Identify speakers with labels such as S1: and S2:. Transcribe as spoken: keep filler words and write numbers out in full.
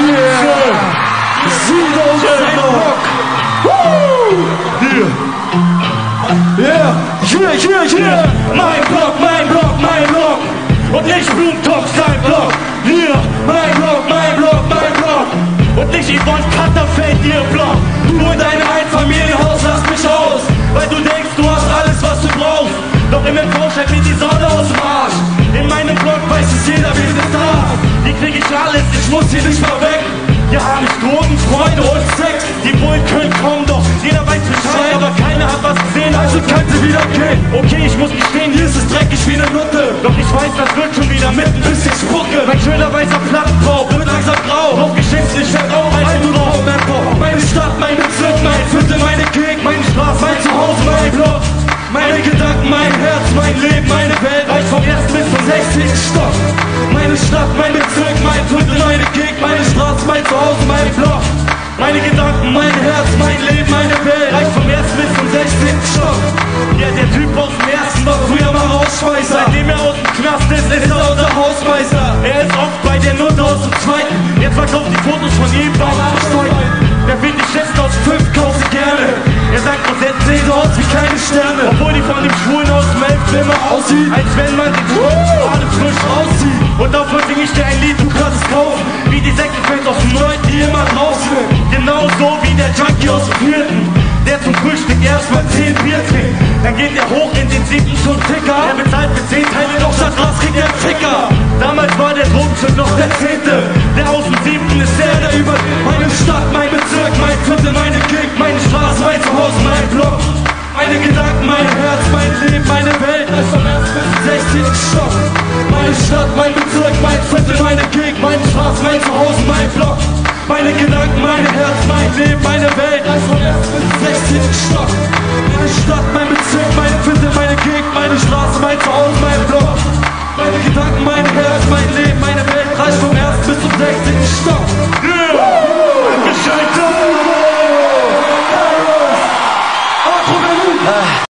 S1: Yeah, yeah, yeah, yeah. Mein Block, mein Block, mein Block. Und nicht Blumentopf, sein Block. Yeah, mein Block, mein Block, mein Block. Und nicht Yvonne Katterfeld, ihr Block. Du in deinem Einfamilienhaus, lass mich aus. Weil du denkst, du hast alles, was du brauchst. Doch im Entwurf scheint mir die Sonne aus dem Arsch. In meinem Block weiß es jeder, wir sind da. Hier krieg ich alles, ich muss hier nicht mal weg. Hier hab ich Drogen, Freunde und Sex. Die Bullen können kommen, doch jeder weiß Bescheid. Aber keiner hat was gesehen, also kann sie wieder gehen. Okay, ich muss gestehen, hier ist es dreckig wie eine Nutte. Doch ich weiß, das wird schon wieder mit ein bisschen Spucke. Mein schöner weißer Plattenbau wird langsam grau. Drauf geschimpft, ich werd auch ein nur noch Member. Meine Stadt, mein Bezirk, mein Viertel, meine Gegend, meine Straße, mein Zuhause, mein Block. Meine Gedanken, mein Herz, mein Leben, meine Welt reicht vom ersten bis zum sechzehnten Stock. Meine Stadt, mein Bezirk, mein Viertel, meine Gegend, meine Straße, mein Zuhause, mein Block. Meine Gedanken, mein Herz, mein Leben, meine Welt reicht vom ersten bis zum sechzehnten Stock. Ja, der Typ aus dem ersten war früher mal Rausschmeißer. Seitdem er aus dem Knast ist, ist er unser Hausmeister. Er ist oft bei der Nutte aus dem Zweiten. Jetzt verkauft die Fotos von ihm beim Absteigen. Der findet die Schätze aus fünf, kauft sie gerne. Er sagt, Rosetten sehen so aus wie kleine Sterne. Obwohl die von dem Schwulen aus dem Elften immer aussieht, als wenn man den Schwulen gerade frisch rauszieht. Und dafür sing ich dir ein Lied, du kannst es kaufen. Wie die Sektenfans aus dem Neunten, die immer drauf sind. Genauso wie der Junkie aus dem Vierten, der zum Frühstück erstmal zehn Bier trinkt. Dann geht er hoch in den siebten zum Ticker. Er bezahlt für zehn Teile, doch statt was kriegt er einen Ficker. Damals war der Drogenschnitt noch der Zehnte. Der aus dem siebten ist der, der über meine Stadt, mein Bezirk, mein Viertel, meine Gegend, meine Straße, mein Zuhause, mein Block. Meine Gedanken, mein Herz, mein Leben, meine Welt, als vom ersten bis zum sechzehnten Stock. Meine Stadt, mein Bezirk, mein Viertel, meine Gegend, meine Straße, mein Zuhause, mein Block. Meine Gedanken, mein Herz, mein Leben, meine Welt, als vom ersten bis zum sechzehnten Stock. Meine Stadt, mein